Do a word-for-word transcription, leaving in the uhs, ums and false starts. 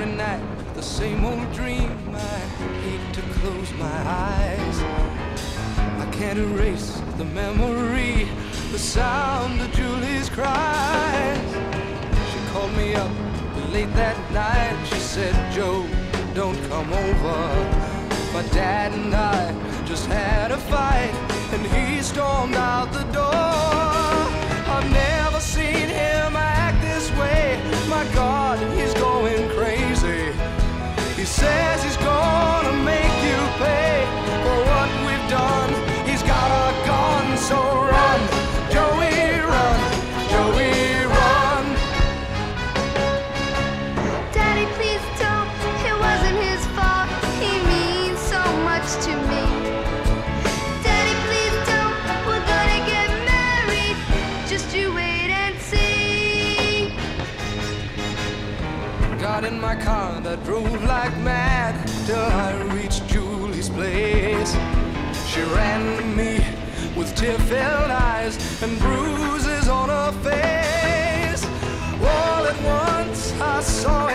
Every night, the same old dream. I hate to close my eyes. I can't erase the memory, the sound of Julie's cries. She called me up late that night. She said, Joe, don't come over. My dad and I just had a fight, and he stormed out the door. I've never seen him act this way. My God, he's going crazy. He says he's gonna make you pay for what we've done. He's got a gun, so run, Joey, run, Joey, run. Daddy, please don't. It wasn't his fault. He means so much to me. Daddy, please don't. We're gonna get married. Just you wait and see. Got in my car that drove like mad till I reached Julie's place. She ran to me with tear-filled eyes and bruises on her face. All at once I saw